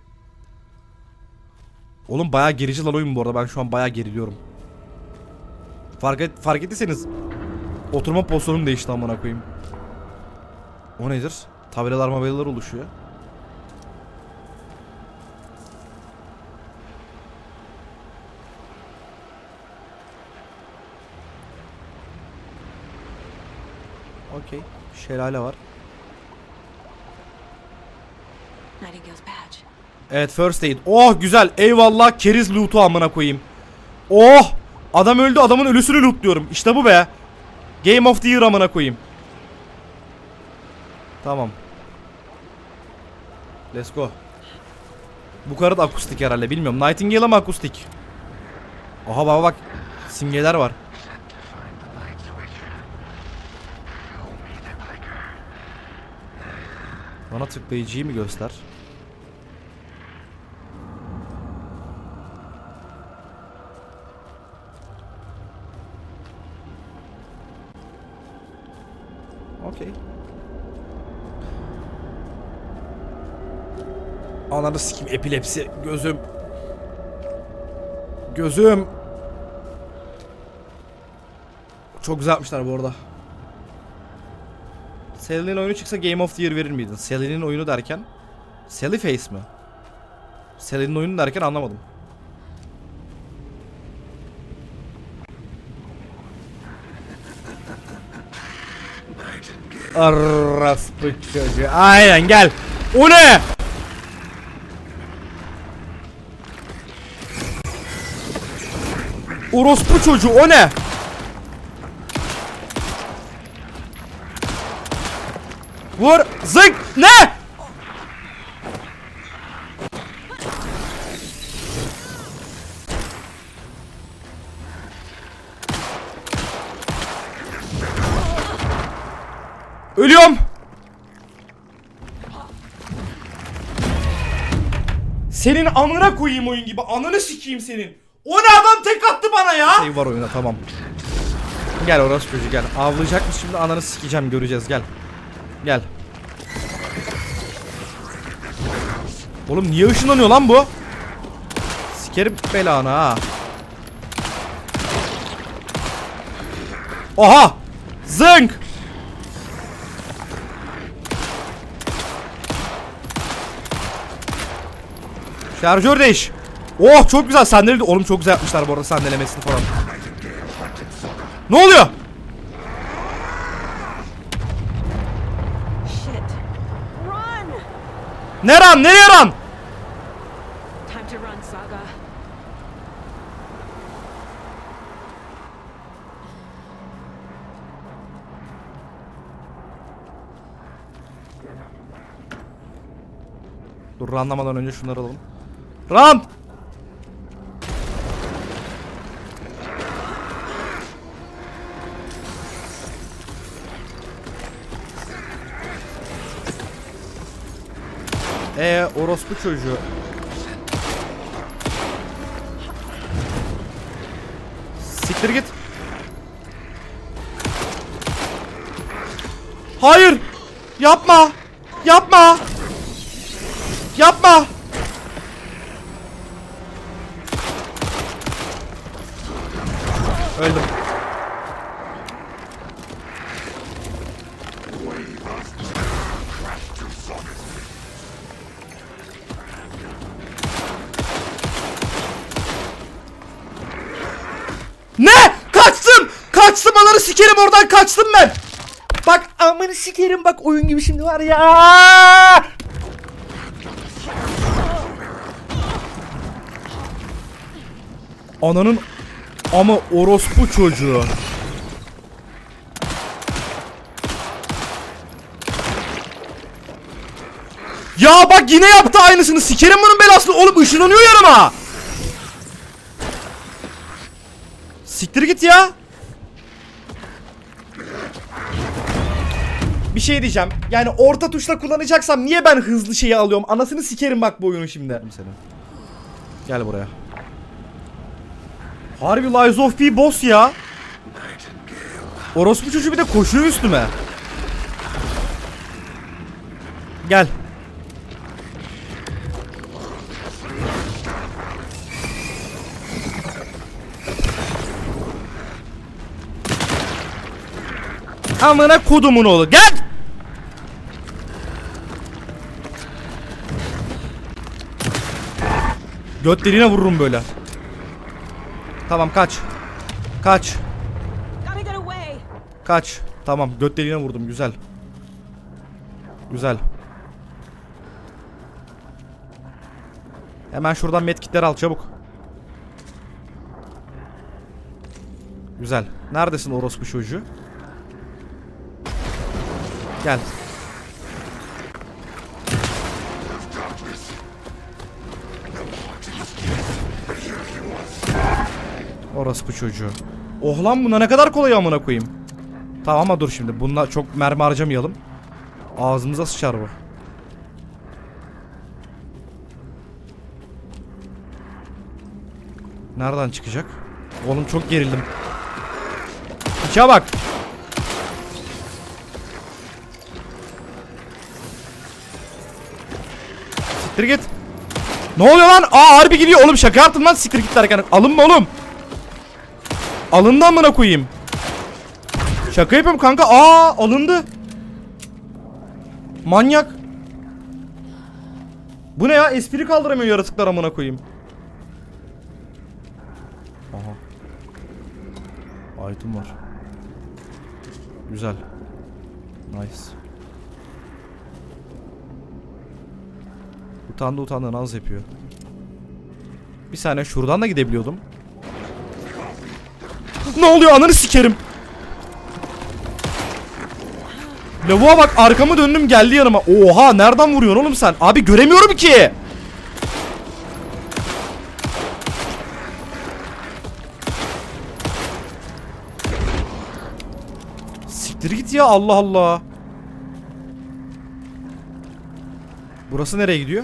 Oğlum bayağı gerici lan oyun bu arada. Ben şu an bayağı geriliyorum. Fark ettiyseniz oturma pozisyonum değişti amına koyayım. O nedir? Tabelalar oluşuyor. Okey. Şelale var.
Nightingale's badge.
Evet, first aid. Oh güzel. Eyvallah. Keriz loot'u amına koyayım. Oh! Adam öldü. Adamın ölüsünü lootluyorum. İşte bu be. Game of the Year amına koyayım. Tamam. Let's go. Bu karı da akustik herhalde. Bilmiyorum. Nightingale ama akustik. Aha baba bak. Simgeler var. Bana tıklayıcıyı mı göster? Okey. Ananı sikim, epilepsi. Gözüm. Gözüm. Çok güzel yapmışlar bu arada. Sally'nin oyunu çıksa Game of the Year verir miydin? Sally'nin oyunu derken? Sally Face mi? Sally'nin oyunu derken anlamadım. Arraspu çocuğu. Aynen gel. O ne? Orospu çocuğu o ne? Vur zık ne? Ölüyorum. Senin amına koyayım oyun gibi. Ananı sikeyim senin. O ne, adam tek attı bana ya. Şey var oyuna, tamam. Gel orası çocuğu gel. Avlayacakmış şimdi, ananı sikeceğim, göreceğiz, gel. Gel. Oğlum niye ışınlanıyor lan bu? Sikerim belanı ha. Oha! Zınk! Şarjör değiş. Oh çok güzel sandalye. Oğlum çok güzel yapmışlar bu arada sandalemesini falan. Ne oluyor? Ne ran? Nereye ran?
Time to run, Saga.
Dur, ranlamadan önce şunları alalım. Run! Orospu çocuğu. Siktir git. Hayır! Yapma! Yapma! Yapma! Öldüm. Ne? Kaçtım! Kaçtım, ananı sikerim, oradan kaçtım ben. Bak amanı sikerim, bak oyun gibi şimdi var ya. Ananın ama orospu çocuğu. Ya bak yine yaptı aynısını, sikerim bunun belasını. Oğlum ışınlanıyor yanıma. Siktir git ya. Bir şey diyeceğim. Yani orta tuşla kullanacaksam niye ben hızlı şeyi alıyorum? Anasını sikerim bak bu oyunu şimdi. Senin. Gel buraya. Harbi Lies of P boss ya. Orospu çocuğu bir de koşuyor üstüme. Gel. Amına kodumun oğlu, gel. Göt deliğine vururum böyle. Tamam kaç. Kaç. Kaç. Tamam, göt deliğine vurdum. Güzel. Güzel. Hemen şuradan medkitleri al çabuk. Güzel. Neredesin orospu çocuğu? Gel. Orospu çocuğu. Oh lan, buna ne kadar kolay amına koyayım. Tamam ama dur şimdi. Bununla çok mermi harcamayalım. Ağzımıza sıçar bu. Nereden çıkacak? Oğlum çok gerildim. Piça bak. Siktir git. Ne oluyor lan? Aa, harbi gidiyor oğlum, şaka yaptım lan, siktir git derken. Alınma oğlum. Alındı amına koyayım. Şaka yapıyorum kanka. Aa, alındı. Manyak. Bu ne ya? Espri kaldıramıyor yaratıklar amına koyayım. Aha. Item var. Güzel. Nice. Utandı naz yapıyor. Bir saniye, şuradan da gidebiliyordum. Ne oluyor, ananı sikerim. Lavuğa bak, arkamı döndüm geldi yanıma. Oha, nereden vuruyorsun oğlum sen? Abi göremiyorum ki. Siktir git ya, Allah Allah. Burası nereye gidiyor?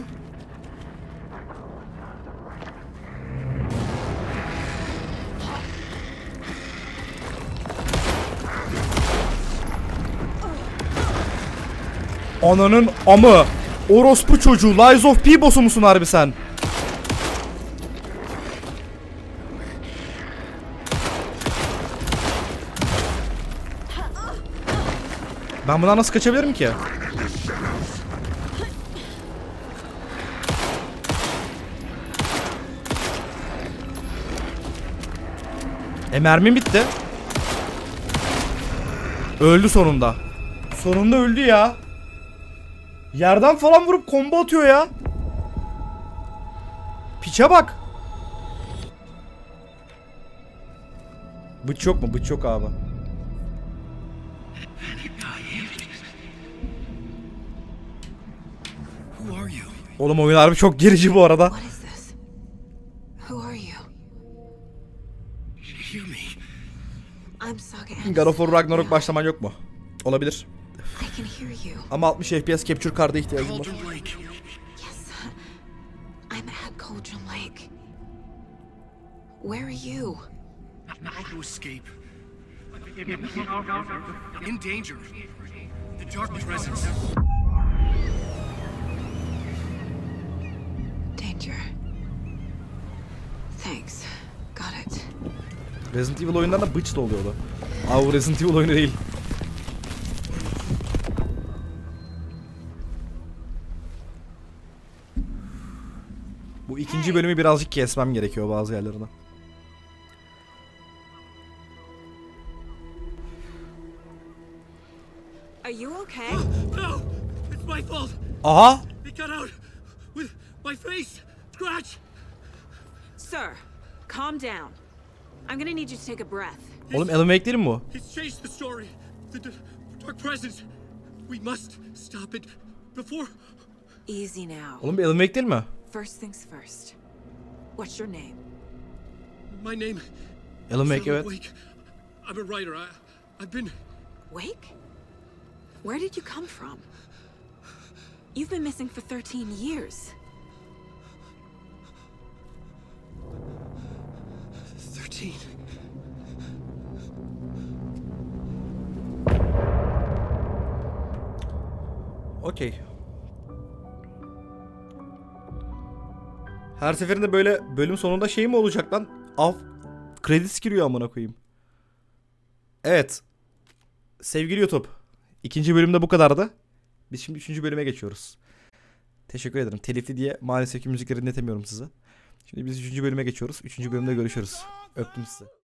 Ananın amı. Orospu çocuğu. Lies of P boss'u musun harbi sen? Ben bundan nasıl kaçabilirim ki? Mermim bitti. Öldü sonunda. Sonunda öldü ya. Yerden falan vurup combo atıyor ya. Piçe bak. Bıç yok mu? Bıç yok abi. Oğlum oyun harbi çok gerici bu arada. God of War Ragnarok başlaman yok mu? Olabilir. Ama 60 FPS capture card'a ihtiyacım var.
I'm at Cauldron Lake. Where are you?
How to escape. In danger. The dark presence.
Danger. Thanks. Got it.
Resident Evil oyunlarında bıç da oluyordu. Aa, bu Resident Evil oyunu değil. Bu ikinci bölümü birazcık kesmem gerekiyor bazı yerlerine.
Are you okay?
No! It's my fault!
Aha!
It got out! With my face! Scratch!
Sir, calm down. I'm gonna need you to take a breath.
Oğlum Alan Wake değil mi bu?
He's changed the story. The dark presence. We must stop it before...
Easy now.
Oğlum Alan Wake değil mi?
First things first. What's your name?
My name...
Alan Wake, evet.
Wake. I'm a writer. I've been...
Wake? Where did you come from? You've been missing for 13 years.
13.
Okey. Her seferinde böyle bölüm sonunda şey mi olacak lan? Kredi giriyor amına koyayım. Evet. Sevgili YouTube. İkinci bölümde bu kadardı. Biz şimdi 3. bölüme geçiyoruz. Teşekkür ederim. Telifli diye maalesef ki müzikleri dinletemiyorum size. Şimdi biz 3. bölüme geçiyoruz. 3. bölümde görüşürüz. Öptüm sizi.